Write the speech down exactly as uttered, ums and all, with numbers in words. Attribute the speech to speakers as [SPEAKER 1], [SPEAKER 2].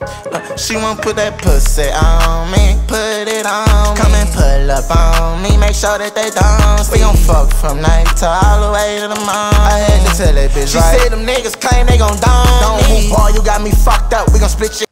[SPEAKER 1] She won't put that pussy on me, put it on me. Come and pull up on me, make sure that they don't see. We gon' fuck from night to all the way to the morning. I had to tell that bitch, she right? She said them niggas claim they gon' down me. Don't move, boy, you got me fucked up, we gon' split your